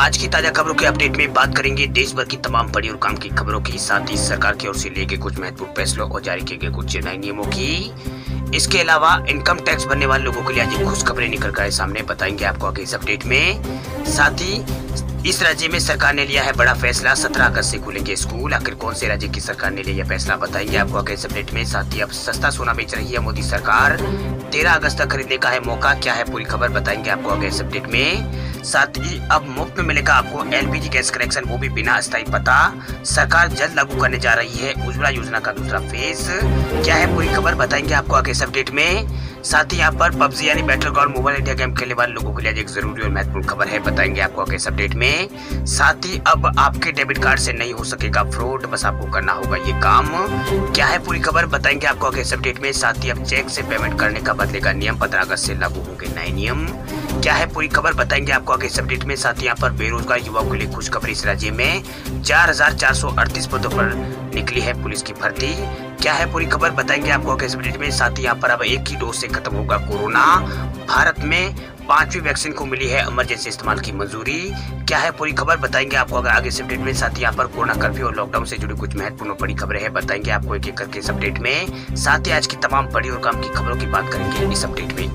आज की ताजा खबरों के अपडेट में बात करेंगे देश भर की तमाम बड़ी और काम की खबरों की, साथ ही सरकार की ओर से लिए गए कुछ महत्वपूर्ण फैसलों और जारी किए गए कुछ नए नियमों की। इसके अलावा इनकम टैक्स भरने वाले लोगों के लिए आज खुश खबरें निकल कर सामने बताएंगे आपको आगे इस अपडेट में। साथ ही इस राज्य में सरकार ने लिया है बड़ा फैसला, 17 अगस्त से खुलेंगे स्कूल। आखिर कौन से राज्य की सरकार ने लिया यह फैसला बताएंगे आपको आगे इस अपडेट में। साथ ही अब सस्ता सोना बेच रही है मोदी सरकार, 13 अगस्त तक खरीदने का है मौका, क्या है पूरी खबर बताएंगे आपको आगे इस अपडेट में। साथ ही अब मुफ्त में मिलेगा आपको एलपीजी गैस कनेक्शन, वो भी बिना अस्थायी पता। सरकार जल्द लागू करने जा रही है उज्ज्वला योजना का दूसरा फेज, क्या है पूरी खबर बताएंगे आपको आगे इस अपडेट में। साथ ही यहाँ पर पबजी यानी battleground mobile India game खेलने वाले लोगों के लिए एक जरूरी और महत्वपूर्ण खबर है, बताएंगे आपको आगे इस अपडेट में। साथ ही अब आपके डेबिट कार्ड से नहीं हो सकेगा फ्रॉड, बस आपको करना होगा ये काम, क्या है पूरी खबर बताएंगे आपको आगे इस अपडेट में। साथ ही अब चेक से पेमेंट करने का बदलेगा नियम, 15 अगस्त से लागू होंगे नए नियम, क्या है पूरी खबर बताएंगे आपको आगे इस अपडेट में। साथ ही यहाँ पर बेरोजगार युवाओं के लिए खुशखबरी, इस राज्य में 4438 पदों पर निकली है पुलिस की भर्ती, क्या है पूरी खबर बताएंगे आपको आगे इस अपडेट में। साथ ही यहाँ पर अब एक ही डोज से खत्म होगा कोरोना, भारत में 5वीं वैक्सीन को मिली है इमरजेंसी इस्तेमाल की मंजूरी, क्या है पूरी खबर बताएंगे आपको आगे इस अपडेट में। साथ ही यहाँ पर कोरोना कर्फ्यू और लॉकडाउन से जुड़ी कुछ महत्वपूर्ण बड़ी खबरें हैं, बताएंगे आपको एक एक करके इस अपडेट में। साथ ही आज की तमाम बड़ी और काम की खबरों की बात करेंगे इस अपडेट में।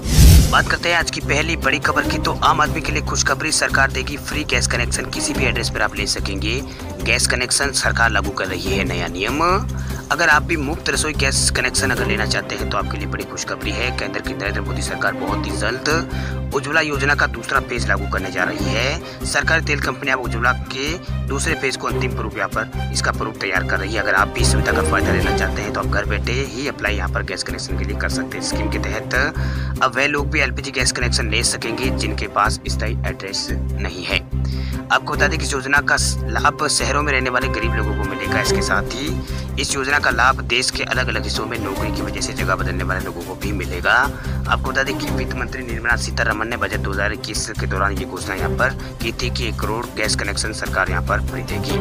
बात करते हैं आज की पहली बड़ी खबर की, तो आम आदमी के लिए खुशखबरी, सरकार देगी फ्री गैस कनेक्शन, किसी भी एड्रेस पर आप ले सकेंगे गैस कनेक्शन, सरकार लागू कर रही है नया नियम। अगर आप भी मुफ्त रसोई गैस कनेक्शन अगर लेना चाहते हैं तो आपके लिए बड़ी खुशखबरी है, केंद्र की नरेंद्र मोदी सरकार बहुत ही जल्द उज्ज्वला योजना का दूसरा फेज लागू करने जा रही है। सरकारी तेल कंपनी अब उज्ज्वला के दूसरे फेज को अंतिम प्रारूप यहाँ पर इसका प्रारूप तैयार कर रही है। अगर आप भी इस सुविधा का फायदा लेना चाहते हैं तो आप घर बैठे ही अप्लाई यहाँ पर गैस कनेक्शन के लिए कर सकते हैं। स्कीम के तहत अब वह लोग भी एलपीजी गैस कनेक्शन ले सकेंगे जिनके पास स्थायी एड्रेस नहीं है। आपको बता दें कि इस योजना का लाभ शहरों में रहने वाले गरीब लोगों को मिलेगा। इसके साथ ही इस योजना का लाभ देश के अलग अलग हिस्सों में नौकरी की वजह से जगह बदलने वाले लोगों को भी मिलेगा। आपको बता दें कि वित्त मंत्री निर्मला सीतारमण ने बजट 2021 के दौरान ये घोषणा यहाँ पर की थी कि 1 करोड़ गैस कनेक्शन सरकार यहाँ पर खरीदेगी।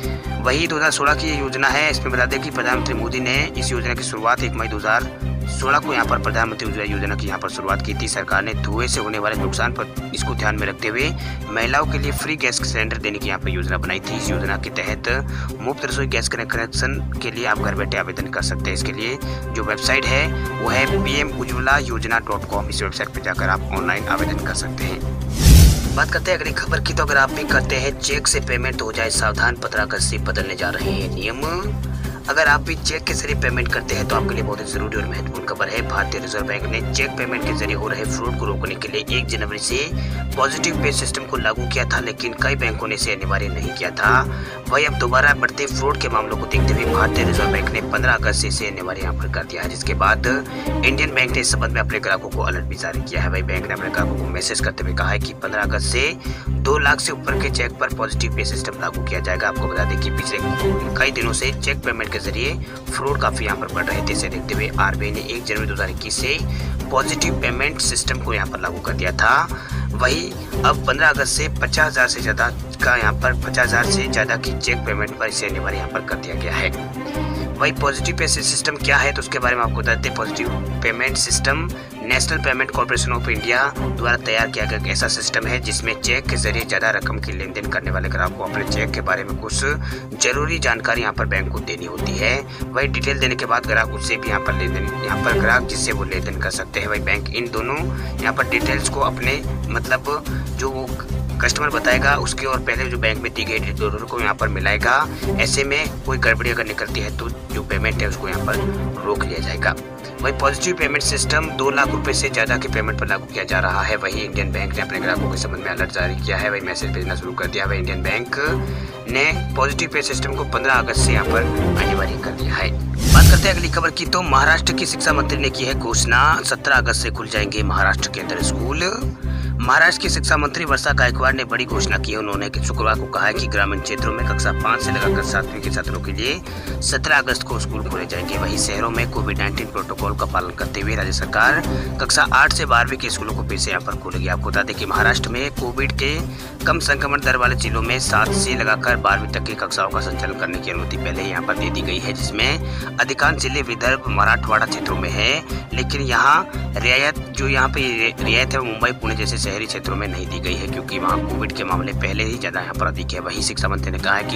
वही 2016 की योजना है। इसमें बता दें कि प्रधानमंत्री मोदी ने इस योजना की शुरुआत 1 मई 2016 को यहाँ पर प्रधानमंत्री उज्ज्वला योजना की यहाँ पर शुरुआत की थी। सरकार ने धुएं से होने वाले नुकसान पर इसको ध्यान में रखते हुए महिलाओं के लिए फ्री गैस सिलेंडर देने की यहाँ पर योजना बनाई थी। इस योजना के तहत मुफ्त रसोई गैस कनेक्शन के लिए आप घर बैठे आवेदन कर सकते हैं। इसके लिए जो वेबसाइट है वो है pmujjwala.com, इस वेबसाइट पर जाकर आप ऑनलाइन आवेदन कर सकते हैं। बात करते हैं अगली खबर की, तो अगर आप भी करते हैं चेक से पेमेंट तो हो जाए सावधान, 15 अगस्त से बदलने जा रहे हैं नियम। अगर आप भी चेक के जरिए पेमेंट करते हैं तो आपके लिए बहुत ही जरूरी और महत्वपूर्ण खबर है। भारतीय रिजर्व बैंक ने चेक पेमेंट के जरिए हो रहे फ्रॉड को रोकने के लिए 1 जनवरी से पॉजिटिव पे सिस्टम को लागू किया था, लेकिन कई बैंकों ने इसे अनिवार्य नहीं किया था। वही अब दोबारा बढ़ते फ्रॉड के मामलों को देखते हुए भारतीय रिजर्व बैंक ने 15 अगस्त से इसे अनिवार्य यहाँ पर कर दिया है, जिसके बाद इंडियन बैंक ने इस संबंध में अपने ग्राहकों को अलर्ट भी जारी किया है। वही बैंक ने अपने ग्राहकों को मैसेज करते हुए कहा है कि 15 अगस्त से 2 लाख से ऊपर के चेक पर पॉजिटिव पे सिस्टम लागू किया जाएगा। आपको बता दें कि पिछले कई दिनों से चेक पेमेंट के जरिए फ्रॉड काफी यहाँ पर बढ़ रहे थे। इसे देखते हुए आरबीआई ने 1 जनवरी 2021 से पॉजिटिव पेमेंट सिस्टम को यहाँ पर लागू कर दिया था। वही अब 15 अगस्त से 50,000 से ज्यादा का यहाँ पर 50,000 से ज्यादा की चेक पेमेंट पर इसे अनिवार्य यहाँ पर कर दिया गया है। वही पॉजिटिव पे सिस्टम क्या है तो उसके बारे में आपको बताते हैं। Positive payment system national payment corporation of India द्वारा तैयार किया गया एक ऐसा सिस्टम है जिसमें चेक के जरिए ज्यादा रकम की लेन देन करने वाले ग्राहक को अपने चेक के बारे में कुछ जरूरी जानकारी यहाँ पर बैंक को देनी होती है। वही डिटेल देने के बाद ग्राहक उससे भी यहाँ पर लेन देन यहाँ पर ग्राहक जिससे वो लेन देन कर सकते हैं। वही बैंक इन दोनों यहाँ पर डिटेल्स को अपने मतलब जो वो कस्टमर बताएगा उसके और पहले जो बैंक में दी गई डिटेल को यहाँ पर मिलाएगा। ऐसे में कोई गड़बड़ी अगर निकलती है तो जो पेमेंट है उसको यहाँ पर रोक लिया जाएगा। वही पॉजिटिव पेमेंट सिस्टम 2 लाख रुपए से ज्यादा के पेमेंट पर लागू किया जा रहा है। वही इंडियन बैंक ने अपने ग्राहकों के संबंध में अलर्ट जारी किया है। वही मैसेज भेजना शुरू कर दिया। वही इंडियन बैंक ने पॉजिटिव पे सिस्टम को 15 अगस्त से यहाँ पर अनिवार्य कर दिया है। बात करते हैं अगली खबर की, तो महाराष्ट्र की शिक्षा मंत्री ने की है घोषणा, 17 अगस्त से खुल जाएंगे महाराष्ट्र के अंदर स्कूल। महाराष्ट्र की शिक्षा मंत्री वर्षा गायकवाड़ ने बड़ी घोषणा की है। उन्होंने शुक्रवार को कहा है कि ग्रामीण क्षेत्रों में कक्षा 5 से लगाकर 7वीं के छात्रों के लिए 17 अगस्त को स्कूल खोले जाएंगे। वहीं शहरों में कोविड-19 प्रोटोकॉल का पालन करते हुए राज्य सरकार कक्षा 8 से 12वीं के स्कूलों को फिर से यहाँ पर खोलेगी। आपको बता दें कि महाराष्ट्र में कोविड के कम संक्रमण दर वाले जिलों में 7 से लगाकर 12वीं तक की कक्षाओं का संचालन करने की अनुमति पहले यहाँ पर दे दी गई है, जिसमें अधिकांश जिले विदर्भ मराठवाड़ा क्षेत्रों में है। लेकिन यहाँ रियायत जो यहाँ पे रियायत है मुंबई पुणे जैसे शहरी क्षेत्रों में नहीं दी गई है, क्योंकि वहाँ कोविड के मामले पहले ही ज़्यादा यहाँ पर अधिक है। वहीं शिक्षा मंत्री ने कहा है कि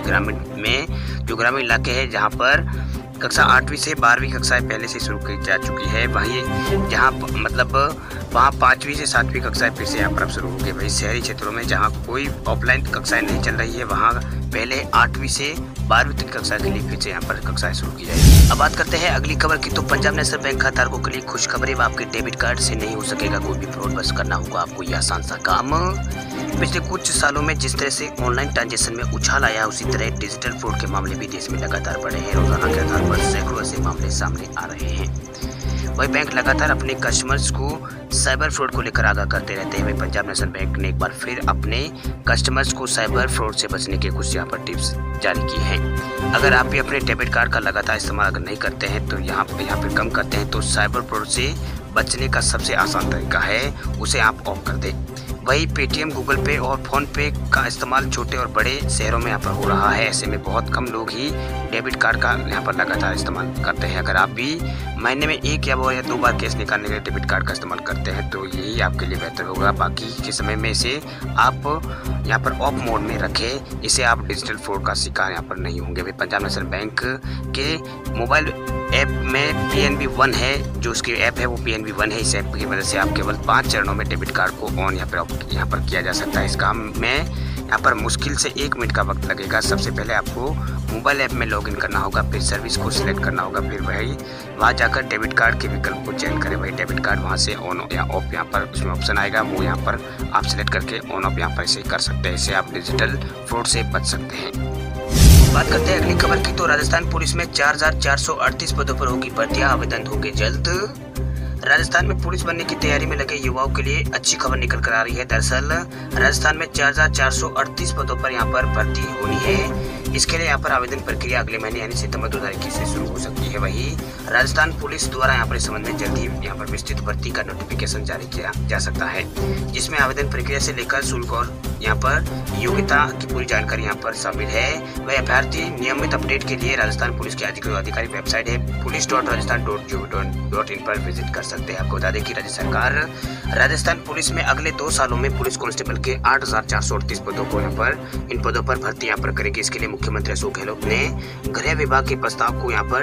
ग्रामीण इलाके हैं जहाँ पर कक्षा 8वीं से 12वीं कक्षाएं पहले से शुरू की जा चुकी है, वहीं जहाँ मतलब वहाँ 5वीं से 7वीं कक्षाएं फिर से यहाँ पर शुरू हो गई। वहीं शहरी क्षेत्रों में जहाँ कोई ऑफलाइन कक्षाएं नहीं चल रही है, वहाँ पहले 8वीं से 12वीं तक कक्षा के लिए फिर से यहाँ पर कक्षाएं शुरू की जाएगी। अब बात करते हैं अगली खबर की। तो पंजाब नेशनल बैंक खाताधारकों के लिए खुशखबरी, आपके डेबिट कार्ड से नहीं हो सकेगा कोई भी फ्रॉड। बस करना होगा आपको यह आसान सा काम। पिछले कुछ सालों में जिस तरह से ऑनलाइन ट्रांजैक्शन में उछाल आया, उसी तरह डिजिटल फ्रॉड के मामले भी देश में लगातार बढ़े हैं। रोजाना के आधार पर सैकड़ों ऐसे मामले सामने आ रहे हैं। वही बैंक लगातार अपने कस्टमर्स को साइबर फ्रॉड को लेकर आगाह करते रहते हैं। वही पंजाब नेशनल बैंक ने एक बार फिर अपने कस्टमर्स को साइबर फ्रॉड से बचने के कुछ यहाँ पर टिप्स जारी की हैं। अगर आप भी अपने डेबिट कार्ड का लगातार इस्तेमाल अगर नहीं करते हैं तो यहाँ पे कम करते हैं, तो साइबर फ्रॉड से बचने का सबसे आसान तरीका है उसे आप ऑफ कर दें। वही पेटीएम, गूगल पे और फोन पे का इस्तेमाल छोटे और बड़े शहरों में यहाँ पर हो रहा है। ऐसे में बहुत कम लोग ही डेबिट कार्ड का यहाँ पर लगातार इस्तेमाल करते हैं। अगर आप भी महीने में 1 या 2 बार कैश निकालने के लिए डेबिट कार्ड का इस्तेमाल करते हैं तो यही आपके लिए बेहतर होगा। बाकी के समय में इसे आप यहाँ पर ऑफ मोड में रखें, इसे आप डिजिटल फ्रॉड का शिकार यहाँ पर नहीं होंगे। पंजाब नेशनल बैंक के मोबाइल ऐप में PNB One है, जो उसकी ऐप है वो PNB One है। इस ऐप की मदद से आप केवल 5 चरणों में डेबिट कार्ड को ऑन यहाँ पर किया जा सकता है। इस काम में यहाँ पर मुश्किल से 1 मिनट का वक्त लगेगा। सबसे पहले आपको मोबाइल ऐप में लॉगिन करना होगा, फिर सर्विस को सिलेक्ट करना होगा, फिर वहाँ जाकर डेबिट कार्ड के विकल्प को चयन करें। वही डेबिट कार्ड वहाँ से ऑन या ऑफ यहाँ पर उसमें ऑप्शन आएगा, वो यहाँ पर आप सिलेक्ट करके ऑन ऑफ यहाँ पर इसे कर सकते हैं। इससे आप डिजिटल फ्रॉड से बच सकते हैं। बात करते हैं अगली खबर की। तो राजस्थान पुलिस में 4438 पदों पर होगी भर्तियां, आवेदन होंगे जल्द। राजस्थान में पुलिस बनने की तैयारी में लगे युवाओं के लिए अच्छी खबर निकल कर आ रही है। दरअसल राजस्थान में 4438 पदों पर यहाँ पर भर्ती होनी है। इसके लिए यहाँ पर आवेदन प्रक्रिया अगले महीने यानी सितंबर 2021 से शुरू हो सकती है। वही राजस्थान पुलिस द्वारा यहाँ पर इस संबंध में जल्द ही यहाँ पर विस्तृत भर्ती का नोटिफिकेशन जारी किया जा सकता है, जिसमें आवेदन प्रक्रिया से लेकर शुल्क और यहाँ पर योग्यता की पूरी जानकारी यहाँ पर शामिल है। वह अभ्यर्थी नियमित अपडेट के लिए राजस्थान पुलिस की आधिकारिक वेबसाइट है police.rajasthan.gov.in पर विजिट कर सकते हैं। आपको बता दें कि राज्य सरकार राजस्थान पुलिस में अगले 2 सालों में पुलिस कांस्टेबल के 8438 पदों को इन पदों पर भर्ती यहाँ पर करेगी। इसके लिए मुख्यमंत्री अशोक गहलोत ने गृह विभाग के प्रस्ताव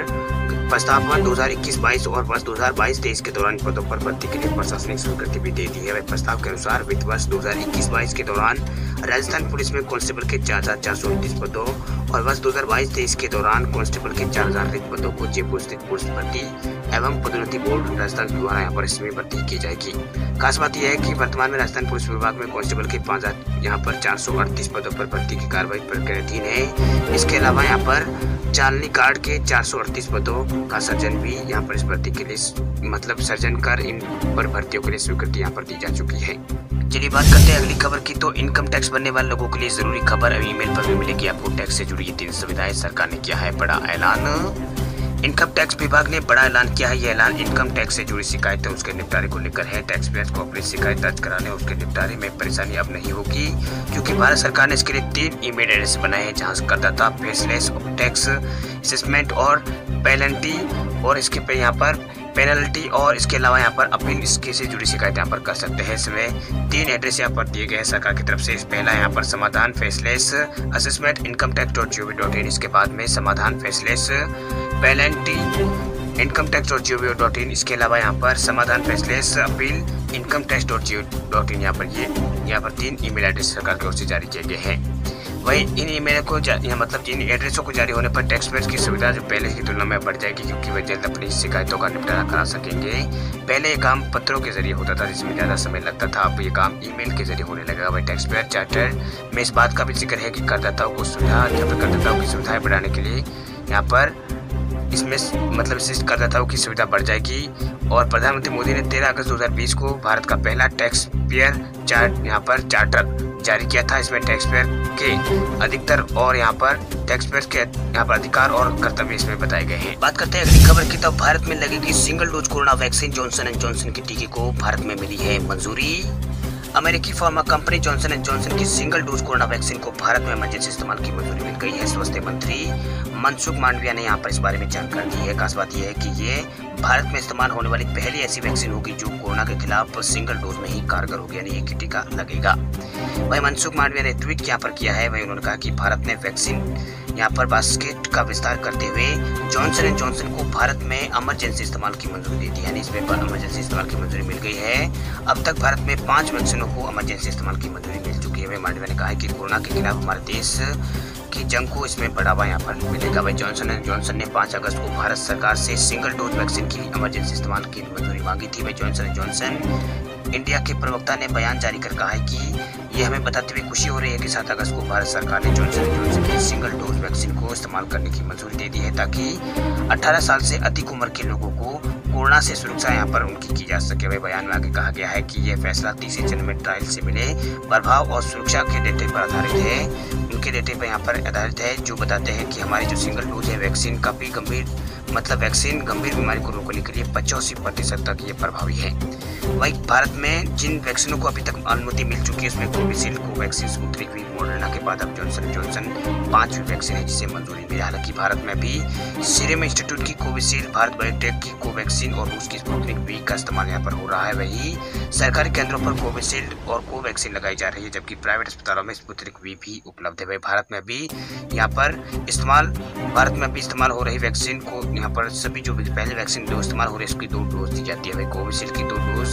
2021-22 और वर्ष 2022-23 के दौरान पदों पर भर्ती के लिए प्रशासनिक स्वीकृति भी दे दी है। वह प्रस्ताव के अनुसार वित्त वर्ष 2021-22 के दौरान राजस्थान पुलिस में कांस्टेबल के 4438 पदों और वर्ष 2022-23 के दौरान कांस्टेबल के 4000 रिक्त पदों को जयपुर स्थित पुलिस भर्ती एवं पदोन्नति बोर्ड राजस्थान द्वारा यहाँ पर इसमें भर्ती की जाएगी। खास बात यह है कि वर्तमान में राजस्थान पुलिस विभाग में कांस्टेबल के 5438 पदों पर भर्ती की कार्रवाई प्रक्रियाधीन है। इसके अलावा यहाँ पर चालनी कार्ड के 438 पदों का सर्जन भी यहाँ पर इस भर्ती के लिए मतलब सर्जन कर इन पर भर्तियों के लिए स्वीकृति यहाँ पर दी जा चुकी है। चलिए बात करते हैं अगली खबर की। तो इनकम टैक्स भरने वाले लोगों के लिए जरूरी खबर, अब ईमेल पर भी मिलेगी आपको टैक्स से जुड़ी ये 3 सुविधाएं। सरकार ने किया है बड़ा ऐलान। इनकम टैक्स विभाग ने बड़ा ऐलान किया है। यह ऐलान इनकम टैक्स से जुड़ी शिकायतें उसके निपटारे को लेकर है। टैक्स पेयर्स को अपनी शिकायत दर्ज कराने और उसके निपटारे में परेशानी अब नहीं होगी, क्योंकि भारत सरकार ने इसके लिए 3 ईमेल एड्रेस बनाए हैं, जहां करदाता फेसलेस टैक्स असेसमेंट और पेनल्टी और इसके पे यहाँ पर पेनल्टी और इसके अलावा यहाँ पर अपील इसके से जुड़ी शिकायत यहाँ पर कर सकते हैं। इसमें 3 एड्रेस यहाँ पर दिए गए हैं सरकार की तरफ से। पहला यहाँ पर समाधान फेसलेस असेसमेंट इनकम टैक्स.gov.in, इसके बाद में समाधान फेसलेस पेनल्टी इनकम टैक्स.gov.in, इसके अलावा यहाँ पर समाधान फेसलेस अपील इनकम टैक्स.gov.in। यहाँ पर 3 ईमेल एड्रेस सरकार की ओर से जारी किए गए हैं। वही इन ईमेल को मतलब इन एड्रेसों को जारी होने पर टैक्स पेयर्स की सुविधा जो पहले की तुलना में बढ़ जाएगी, क्योंकि वे जल्द अपनी शिकायतों का निपटारा करा सकेंगे। पहले ये काम पत्रों के जरिए होता था जिसमें ज़्यादा समय लगता था, अब ये काम ईमेल के जरिए होने लगा। वही टैक्स पेयर चार्टर में इस बात का भी जिक्र है कि करदाताओं की सुविधाएं बढ़ाने के लिए यहाँ पर इसमें मतलब विशिष्ट करदाताओं की सुविधा बढ़ जाएगी। और प्रधानमंत्री मोदी ने 13 अगस्त 2020 को भारत का पहला टैक्स पेयर यहाँ पर चार्टर जारी किया था। इसमें टैक्स पेयर के अधिकतर और यहाँ पर टैक्स पेयर के यहाँ पर अधिकार और कर्तव्य इसमें बताए गए हैं। बात करते हैं अगली खबर की। तो भारत में लगेगी single dose corona vaccine. Johnson and Johnson के टीके को भारत में मिली है मंजूरी। अमेरिकी pharma company Johnson and Johnson की सिंगल डोज कोरोना वैक्सीन को भारत में इमरजेंसी इस्तेमाल की मंजूरी मिल गई है। स्वास्थ्य मंत्री मनसुख मांडविया ने यहाँ पर इस बारे में जानकारी दी है। खास बात यह है कि ये भारत में इस्तेमाल होने वाली पहली ऐसी वैक्सीन होगी जो कोरोना के खिलाफ सिंगल डोज में ही कारगर होगी, यानी एक ही टीका लगेगा। वही मनसुख मांडविया ने ट्वीट यहाँ पर किया है। वही उन्होंने कहा कि भारत ने वैक्सीन यहाँ पर बास्केट का विस्तार करते हुए जॉनसन एंड जॉनसन को भारत में इमरजेंसी इस्तेमाल की मंजूरी दी थी, यानी इसमें इमरजेंसी इस्तेमाल की मंजूरी मिल गई है। अब तक भारत में 5 वैक्सीनों को इमरजेंसी इस्तेमाल की मंजूरी मिल चुकी है। मांडविया ने कहा है कि कोरोना के खिलाफ हमारे देश की जंग को इसमें बढ़ावा यहाँ पर मिलेगा। वही जॉनसन एंड जॉनसन ने 5 अगस्त को भारत सरकार से सिंगल डोज वैक्सीन की इमरजेंसी इस्तेमाल की मंजूरी मांगी थी। वही जॉनसन एंड जॉनसन इंडिया के प्रवक्ता ने बयान जारी कर कहा है कि ये हमें बताते हुए खुशी हो रही है कि 7 अगस्त को भारत सरकार ने जॉनसन एंड जॉनसन की सिंगल डोज वैक्सीन को इस्तेमाल करने की मंजूरी दे दी है, ताकि 18 साल से अधिक उम्र के लोगों को कोरोना से सुरक्षा यहाँ पर उनकी की जा सके। वही बयान में आगे कहा गया है कि यह फैसला तीसरे चरण में ट्रायल से मिले प्रभाव और सुरक्षा के डेटे पर आधारित है। उनके डेटे पर यहाँ पर आधारित है जो बताते हैं कि हमारी जो सिंगल डोज है वैक्सीन काफी वैक्सीन गंभीर बीमारी को रोकने के लिए 85% तक ये प्रभावी है। वही भारत में जिन वैक्सीनों को अभी तक अनुमति मिल चुकी है उसमें Covishield, Covaxin, Sputnik V, Moderna के बाद अब जॉनसन जॉनसन 5वीं वैक्सीन है जिसे मंजूरी मिली। हालांकि भारत में भी सीरम इंस्टीट्यूट की कोविशील्ड, भारत बायोटेक की कोवैक्सीन और रूस की स्पुतनिक वी का इस्तेमाल यहाँ पर हो रहा है। वही सरकारी केंद्रों पर कोविशील्ड और कोवैक्सीन लगाई जा रही है, जबकि प्राइवेट अस्पतालों में स्पुतनिक वी भी उपलब्ध है। वही भारत में भी इस्तेमाल हो रही वैक्सीन को यहाँ पर सभी जो पहले वैक्सीन जो इस्तेमाल हो रही है उसकी 2 डोज दी जाती है। वही कोविशील्ड की 2 डोज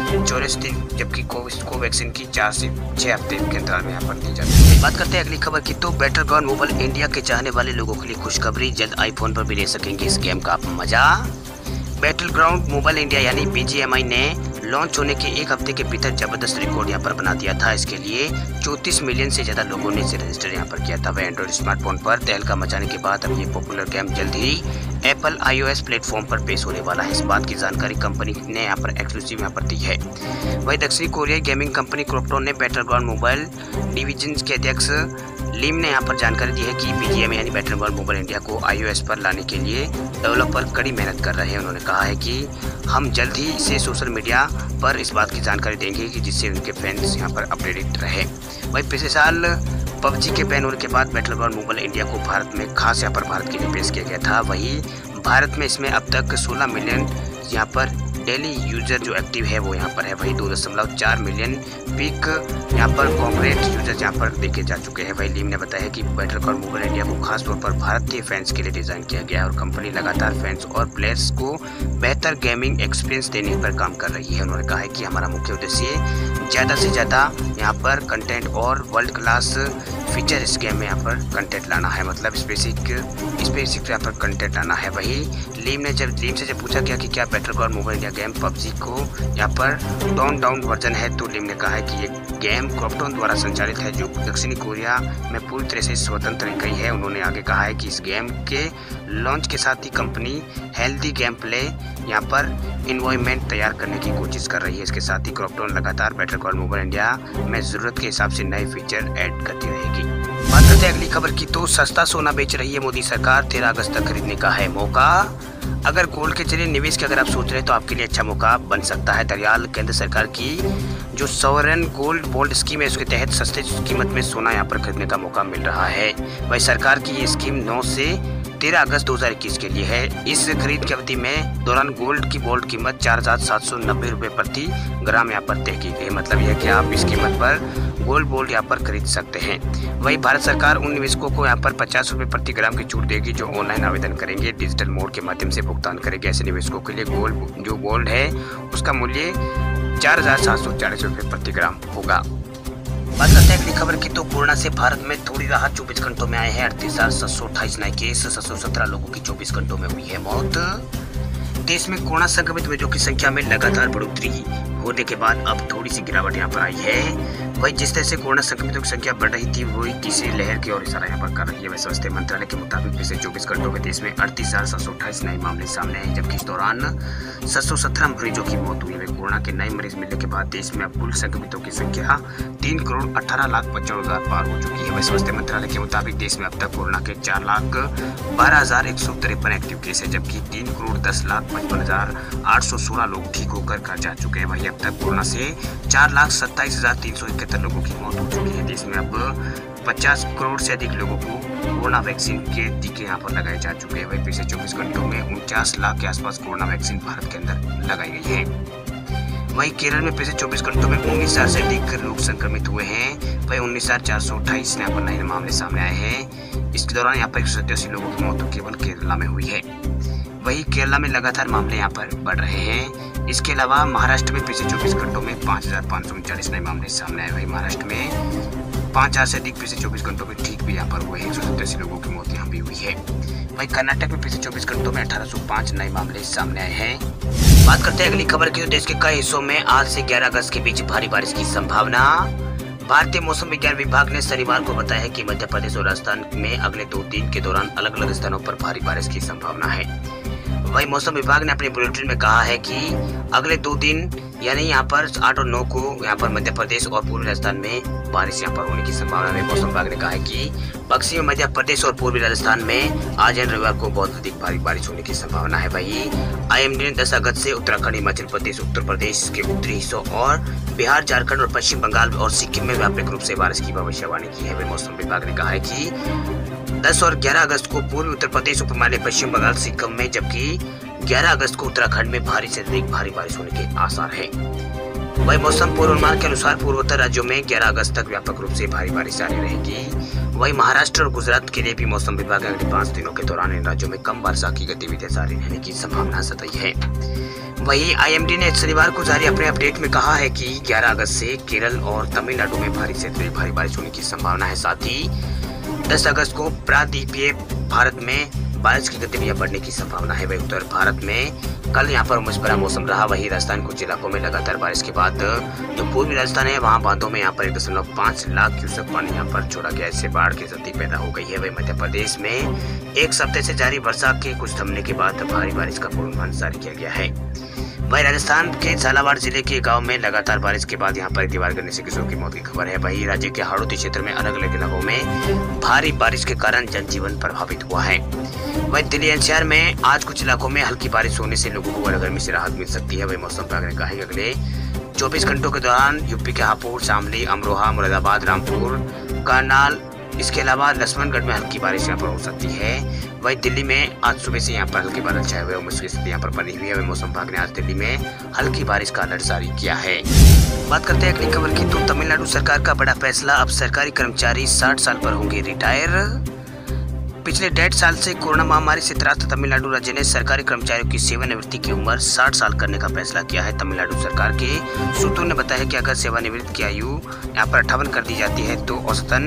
44 दिन, जबकि कोवैक्सीन की 4 से 6 हफ्ते के अंतराल में यहाँ पर दी जाती है। बात करते हैं अगली खबर की, तो बैटलग्राउंड मोबाइल इंडिया के चाहने वाले लोगों के लिए खुशखबरी, जल्द आईफोन पर भी ले सकेंगे इस गेम का आप मजा। बैटलग्राउंड मोबाइल इंडिया यानी BGMI ने लॉन्च होने के 1 हफ्ते के भीतर जबरदस्त रिकॉर्ड यहाँ पर बना दिया था। इसके लिए 34 मिलियन से ज्यादा लोगों ने इसे रजिस्टर यहाँ पर किया था। वह एंड्रॉइड स्मार्टफोन पर तहलका मचाने के बाद अब ये पॉपुलर गेम जल्द ही एप्पल iOS प्लेटफॉर्म पर पेश होने वाला है। इस बात की जानकारी कंपनी ने यहाँ पर एक्सक्लूसिव यहाँ पर दी है। वही दक्षिणी कोरियाई गेमिंग कंपनी क्रोपटॉन ने बैटलग्राउंड मोबाइल डिवीजन के अध्यक्ष लिम ने यहाँ पर जानकारी दी है कि BGMI यानी बैटलग्राउंड मोबाइल इंडिया को iOS पर लाने के लिए डेवलपर कड़ी मेहनत कर रहे हैं। उन्होंने कहा है कि हम जल्द ही इसे सोशल मीडिया पर इस बात की जानकारी देंगे कि जिससे उनके फैंस यहाँ पर अपडेटेड रहे। वही पिछले साल PUBG के बैन होने के बाद बैटलग्राउंड मोबाइल इंडिया को भारत में खास यहाँ पर भारत के लिए पेश किया गया था। वही भारत में इसमें अब तक 16 मिलियन यहाँ पर डेली यूजर जो एक्टिव है वो यहाँ पर है। वही 2.4 मिलियन पीक यहाँ पर कॉन्क्रीट यूजर यहाँ पर देखे जा चुके हैं। वही लीम ने बताया कि बैटलग्राउंड मोबाइल इंडिया को खास तौर पर भारतीय फैंस के लिए डिजाइन किया गया है और कंपनी लगातार फैंस और प्लेयर्स को बेहतर गेमिंग एक्सपीरियंस देने पर काम कर रही है। उन्होंने कहा है कि हमारा मुख्य उद्देश्य ज़्यादा से ज़्यादा यहाँ पर कंटेंट और वर्ल्ड क्लास फीचर इस गेम में यहाँ पर कंटेंट लाना है, मतलब स्पेसिफिक यहाँ पर कंटेंट लाना है। वही लीम से जब पूछा गया कि क्या battleground mobile India game PUBG को यहाँ पर टोन डाउन वर्जन है, तो लीम ने कहा है कि ये गेम क्रॉपटॉन द्वारा संचालित है जो दक्षिणी कोरिया में पूरी तरह से स्वतंत्र गई है। उन्होंने आगे कहा है कि इस गेम के लॉन्च के साथ ही कंपनी हेल्दी गेम प्ले यहाँ पर इन्वायरमेंट तैयार करने की कोशिश कर रही है। इसके साथ ही क्रॉपटॉन लगातार बैटलग्राउंड मोबाइल इंडिया में जरूरत के हिसाब से नए फीचर ऐड करती रहेगी। बात करते हैं अगली खबर की, तो सस्ता सोना बेच रही है मोदी सरकार, 13 अगस्त तक खरीदने का है मौका। अगर गोल्ड के जरिए निवेश की अगर आप सोच रहे हैं तो आपके लिए अच्छा मौका बन सकता है। दरअसल केंद्र सरकार की जो सॉवरेन गोल्ड बॉन्ड स्कीम है उसके तहत सस्ते कीमत में सोना यहाँ पर खरीदने का मौका मिल रहा है। वही सरकार की ये स्कीम 9 से 13 अगस्त 2021 के लिए है। इस खरीद की अवधि में दौरान गोल्ड की बोल्ड कीमत 4,790 रुपये प्रति ग्राम यहाँ पर तय की गई। मतलब यह कि आप इस कीमत पर गोल्ड बोल्ड यहाँ पर खरीद सकते हैं। वही भारत सरकार उन निवेशकों को यहाँ पर 50 रुपये प्रति ग्राम की छूट देगी जो ऑनलाइन आवेदन करेंगे, डिजिटल मोड के माध्यम से भुगतान करेंगे। ऐसे निवेशकों के लिए गोल्ड है उसका मूल्य 4,740 रुपये प्रति ग्राम होगा। बात करते हैं अगली खबर की, तो कोरोना से भारत में थोड़ी राहत। 24 घंटों में आए हैं 38,728 नए केस, 717 लोगों की 24 घंटों में हुई है मौत। देश में कोरोना संक्रमित मरीजों की संख्या में लगातार बढ़ोतरी होने के बाद अब थोड़ी सी गिरावट यहाँ पर आई है। वही जिस तरह से कोरोना संक्रमितों की संख्या बढ़ रही थी वही तीसरी लहर की ओर इशारा यहाँ पर कर रही है। वैसे स्वास्थ्य मंत्रालय के मुताबिक पिछले 24 घंटों में देश में 38,728 नए मामले सामने आए, जबकि इस दौरान 717 मरीजों की मौत हुई है। कोरोना के नए मरीज मिलने के बाद देश में अब कुल संक्रमितों की संख्या 3,18,55,000 पार हो चुकी है। वैसे स्वास्थ्य मंत्रालय के मुताबिक देश में अब तक कोरोना के 4,12,153 एक्टिव केस है, जबकि 3,10,55,816 लोग ठीक होकर घर जा चुके हैं। वही अब तक कोरोना से 4,27,351 71 लोगों की मौत हो चुकी है। देश में अब 50 करोड़ से अधिक लोगों को कोरोना वैक्सीन के टीके यहाँ पर लगाए जा चुके हैं। वही पिछले 24 घंटों में 49 लाख के आसपास कोरोना वैक्सीन भारत के अंदर लगाई गई है। वहीं केरल में पिछले 24 घंटों में 19,000 से अधिक लोग संक्रमित हुए हैं। वही 19,428 यहाँ पर नए मामले सामने आए हैं। इसके दौरान यहाँ पर 187 लोगों की मौत केवल केरला में हुई है। वहीं केरला में लगातार मामले यहाँ पर बढ़ रहे हैं। इसके अलावा महाराष्ट्र में पिछले 24 घंटों में 5,539 नए मामले सामने आए। वही महाराष्ट्र में 5,000 से अधिक पिछले 24 घंटों में ठीक भी यहाँ पर हुए हैं। 187 लोगों की मौत यहाँ भी हुई है। वहीं कर्नाटक में पिछले 24 घंटों में 1805 नए मामले सामने आए हैं। बात करते हैं अगली खबर की। देश के कई हिस्सों में आज से 11 अगस्त के बीच भारी बारिश की संभावना। भारतीय मौसम विज्ञान विभाग ने शनिवार को बताया कि मध्य प्रदेश और राजस्थान में अगले 2 दिन के दौरान अलग अलग स्थानों पर भारी बारिश की संभावना है। वहीं मौसम विभाग ने अपने बुलेटिन में कहा है कि अगले 2 दिन यानी यहाँ पर 8 और 9 को यहाँ पर मध्य प्रदेश और पूर्वी राजस्थान में बारिश यहाँ पर होने की संभावना है। मौसम विभाग ने कहा है कि पश्चिमी मध्य प्रदेश और पूर्वी राजस्थान में आज यानी रविवार को बहुत अधिक भारी बारिश होने की संभावना है। वही IMD ने 10 अगस्त से उत्तराखंड, हिमाचल प्रदेश, उत्तर प्रदेश के उत्तरी हिस्सों और बिहार, झारखंड और पश्चिम बंगाल और सिक्किम में व्यापक रूप से बारिश की भविष्यवाणी की है। मौसम विभाग ने कहा है कि 10 और 11 अगस्त को पूर्वी उत्तर प्रदेश, उप हिमालय, पश्चिम बंगाल, सिक्किम में, जबकि 11 अगस्त को उत्तराखंड में भारी से अधिक भारी बारिश होने के आसार है। वही मौसम पूर्वानुमान के अनुसार पूर्वोत्तर राज्यों में 11 अगस्त तक व्यापक रूप से भारी बारिश जारी रहेगी। वही महाराष्ट्र और गुजरात के लिए भी मौसम विभाग अगले 5 दिनों के दौरान इन राज्यों में कम वर्षा की गतिविधियां जारी रहने की संभावना जताई है। वही IMD ने शनिवार को जारी अपने अपडेट में कहा है कि 11 अगस्त से केरल और तमिलनाडु में भारी से भारी बारिश होने की संभावना है। साथ ही 10 अगस्त को प्रायद्वीपीय भारत में बारिश की गतिविधियां बढ़ने की संभावना है। वही उत्तर भारत में कल यहाँ पर उमस भरा मौसम रहा। वही राजस्थान कुछ इलाकों में लगातार बारिश के बाद जो पूर्वी राजस्थान है वहाँ बांधों में यहाँ पर 1.5 लाख क्यूसेक पानी यहाँ पर छोड़ा गया। इससे बाढ़ की स्थिति पैदा हो गई है। वही मध्य प्रदेश में एक सप्ताह से जारी वर्षा के कुछ थमने के बाद भारी बारिश का पूर्वानुमान जारी किया गया है। वही राजस्थान के झालावाड़ जिले के गांव में लगातार बारिश के बाद यहाँ पर दीवार गिरने से किशोर की मौत की खबर है। वही राज्य के हाड़ौती क्षेत्र में अलग अलग इलाकों में भारी बारिश के कारण जनजीवन प्रभावित हुआ है। वही दिल्ली NCR में आज कुछ इलाकों में हल्की बारिश होने से लोगों को गर्मी से राहत मिल सकती है। वही मौसम विभाग ने कहा है कि अगले 24 घंटों के दौरान यूपी के हापुड़, शामली, अमरोहा, मुरादाबाद, रामपुर, करनाल, इसके अलावा लक्ष्मणगढ़ में हल्की बारिश यहाँ पर हो सकती है। वही दिल्ली में आज सुबह से यहाँ पर हल्के बादल छाए हुए उमस की स्थिति यहाँ पर बनी हुई है। वही मौसम विभाग ने आज दिल्ली में हल्की बारिश का अलर्ट जारी किया है। बात करते हैं अगली खबर की। तो तमिलनाडु सरकार का बड़ा फैसला, अब सरकारी कर्मचारी 60 साल पर होंगे रिटायर। पिछले 1.5 साल से कोरोना महामारी से त्रस्त तमिलनाडु राज्य ने सरकारी कर्मचारियों की सेवानिवृत्ति की उम्र 60 साल करने का फैसला किया है। तमिलनाडु सरकार के सूत्रों ने बताया कि अगर सेवानिवृत्ति की आयु यहाँ पर 58 कर दी जाती है तो औसतन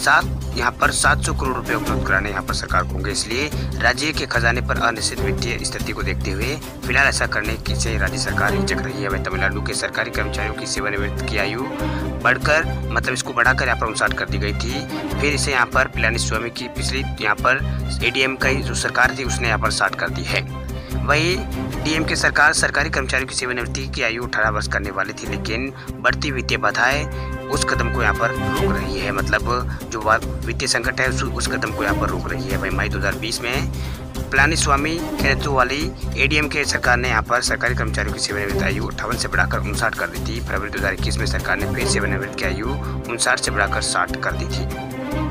700 करोड़ रुपए उपलब्ध कराने यहाँ पर सरकार को होंगे। इसलिए राज्य के खजाने पर अनिश्चित वित्तीय स्थिति को देखते हुए फिलहाल ऐसा करने की से राज्य सरकार हिचक रही है। वह तमिलनाडु के सरकारी कर्मचारियों की सेवानिवृत्ति की आयु इसको बढ़ाकर यहाँ पर 59 कर दी गई थी। फिर इसे यहाँ पर पलानीस्वामी की पिछली यहाँ पर ADM का जो सरकार थी उसने यहाँ पर 60 कर दी है। वही DMK सरकार सरकारी कर्मचारियों की सेवानिवृत्ति की आयु 18 वर्ष करने वाली थी, लेकिन बढ़ती वित्तीय बाधाएं उस कदम को यहाँ पर रोक रही है। मतलब जो वित्तीय संकट है उस कदम को यहाँ पर रोक रही है। वही मई 2020 में पलानीस्वामी के नेतृत्व वाली ADMK सरकार ने यहाँ पर सरकारी कर्मचारियों की सेवानिवृत्ति आयु 58 से बढ़ाकर 59 कर दी थी। फरवरी 2021 में सरकार ने फिर सेवानिवृत्ति की आयु 59 से बढ़ाकर 60 कर दी थी।